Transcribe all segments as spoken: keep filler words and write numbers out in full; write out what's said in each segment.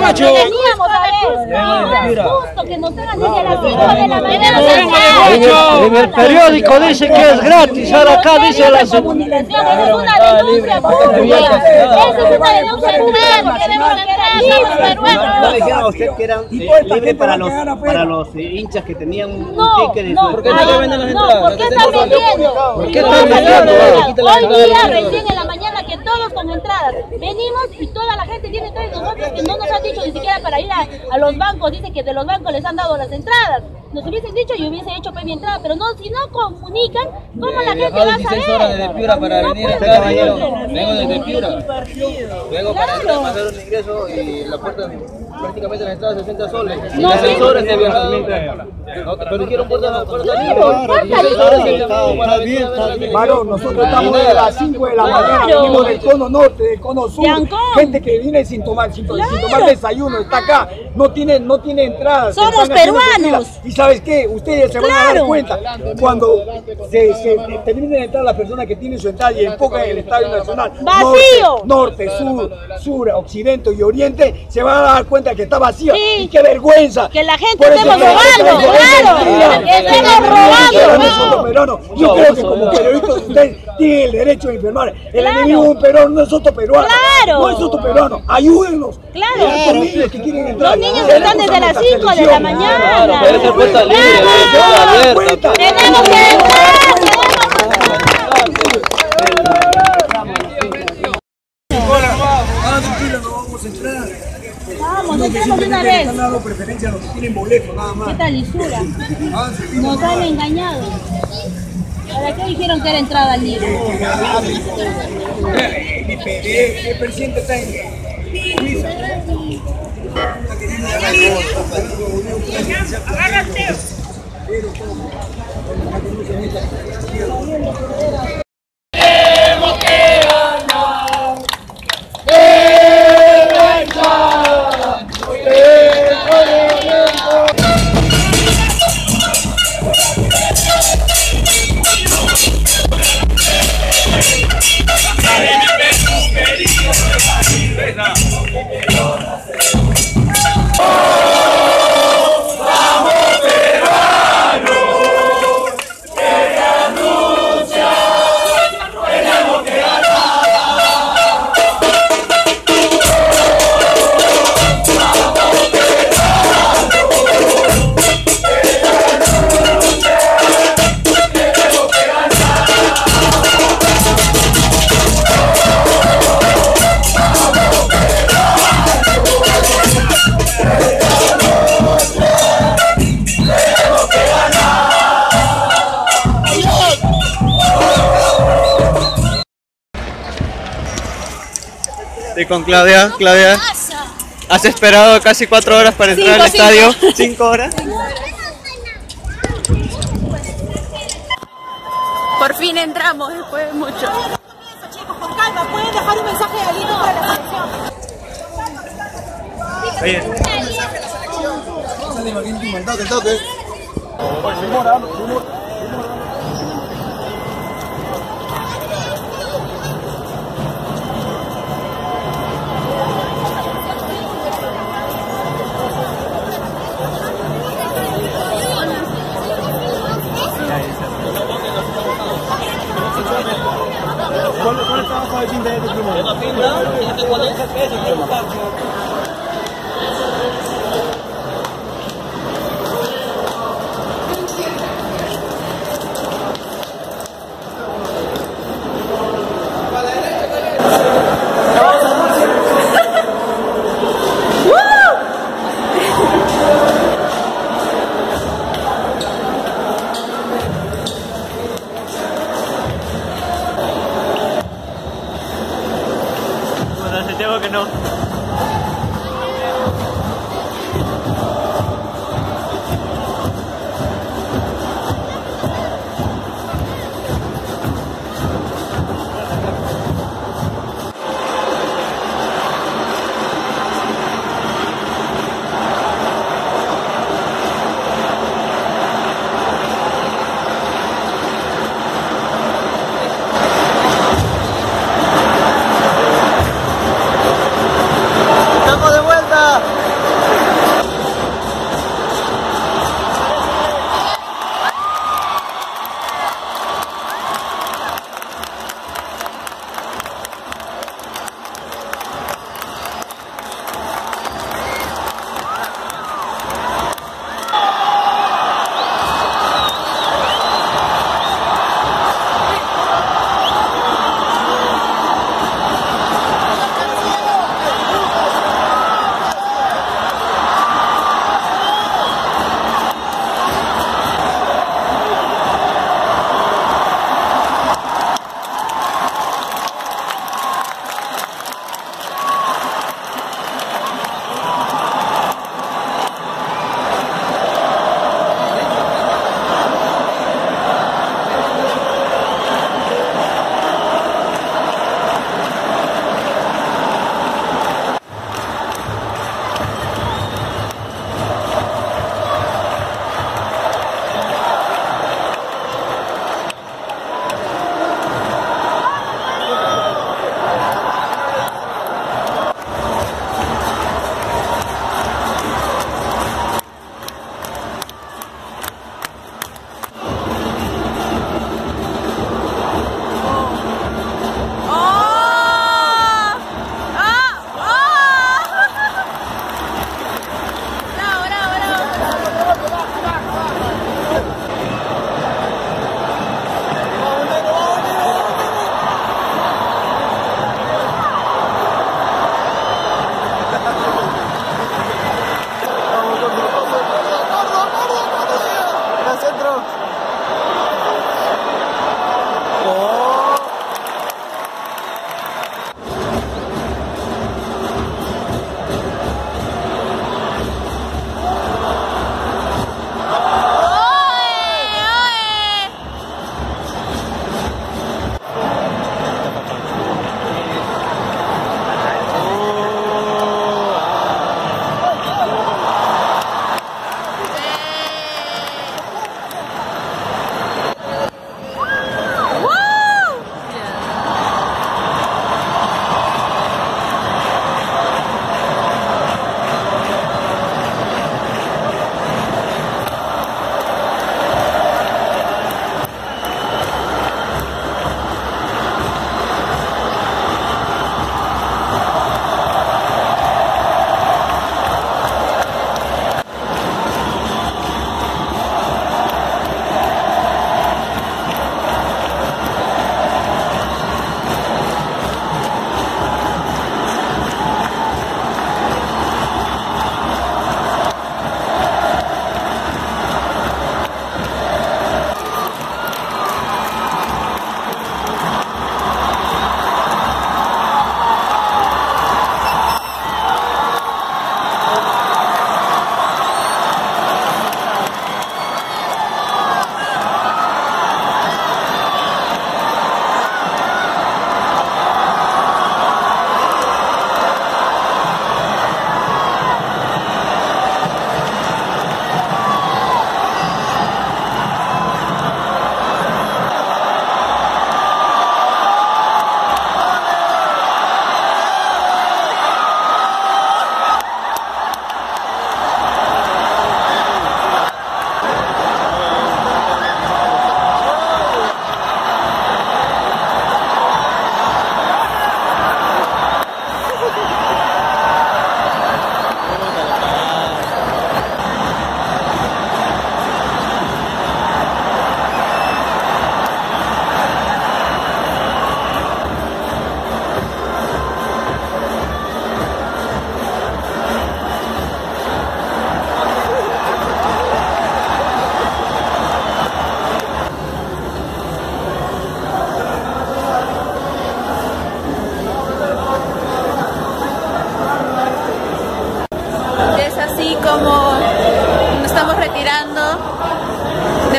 borracho. Veníamos a ver. No es justo que nos hagan desde las cinco de la mañana. En el periódico dice que es gratis, ahora acá dice la Esa es una denuncia pública. Esa es una denuncia pública. ¿No le dijeron a usted que eran eh, libres para los, para los eh, hinchas que tenían un No, ticket de no, ¿Por qué no le venden las entradas? ¿Por qué están vendiendo? ¿Por qué están vendiendo? Hoy día, recién en la mañana, que todos con entradas. Venimos y toda la gente tiene entradas y nosotros que no nos han dicho ni siquiera para ir a, a los bancos. Dicen que de los bancos les han dado las entradas. Nos hubiesen dicho y hubiese hecho pues mi entrada, pero no, si no comunican, ¿cómo la gente va a saber? dieciséis horas desde Piura para No venir a puede entrar. ser. Vengo desde Piura. Vengo para Claro. entrar, para hacer un ingreso y la puerta prácticamente la entrada sesenta soles. Y No, las seis sí. horas he viajado. No, pero dijeron puerta puerta libre. Puerta libre. Está bien, está bien. Varón, nosotros estamos desde las cinco de la mañana, Claro. venimos del cono norte, del cono sur. Yancón. Gente que viene sin tomar, sin, Claro. sin tomar desayuno, está acá, no tiene, no tiene entrada. se Somos están haciendo peruanos. fila. Y ¿sabes qué? Ustedes se van a dar Claro. cuenta cuando se, se terminen de entrar las personas que tienen su entrada y enfocan en el Estadio Nacional. ¡Vacío! Norte, norte, sur, sur, occidente y oriente, se van a dar cuenta que está vacío. Sí. Y qué vergüenza. Que la gente Por eso estemos que la gente robando, dice, claro. mentira. Que estemos Pero robando. nosotros peruanos, yo creo que como periodistas ustedes tienen el derecho de informar. El Claro. enemigo de un peruano no es otro peruano. Claro. No es otro peruano. Ayúdennos. Claro. Estos niños que quieren entrar. Los niños Tenemos están desde a las nuestra cinco de la selección. mañana. Claro, puede ser puerta libre, puede ser puerta abierta. Tenemos que entrar. Ah, tranquilo, no vamos a entrar. Vamos, No, que entremos de una simplemente vez. están dando preferencia a los que tienen boleto, nada más. ¿Qué tal lisura? Ah, sí, sí, Nos nada han más. engañado. ¿Para qué dijeron que era entrada libre? El P D, el presidente está en Suiza. Estoy con Claudia. Claudia, has esperado casi cuatro horas para entrar Cinco, al estadio. ¿Cinco horas? Por fin entramos después de mucho. Chicos, con calma, pueden dejar un mensaje de aliento para la selección. Oye, bueno, hace tiempo que no.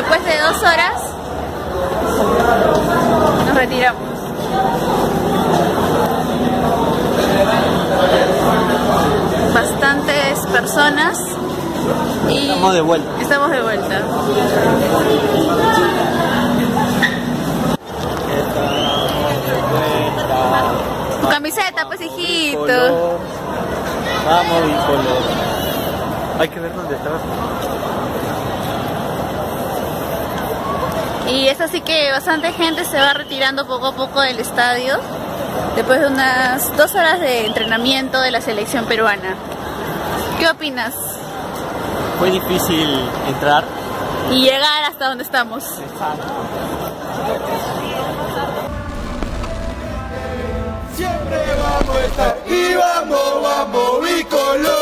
Después de dos horas nos retiramos. Bastantes personas y Estamos de vuelta. Estamos de vuelta. Tu camiseta, pues, hijito. Bicolor. Vamos, bicolor. Hay que ver dónde está. Y es así que bastante gente se va retirando poco a poco del estadio después de unas dos horas de entrenamiento de la selección peruana. ¿Qué opinas? Fue difícil entrar. Y llegar hasta donde estamos. Siempre vamos a estar y vamos, vamos, bicolor.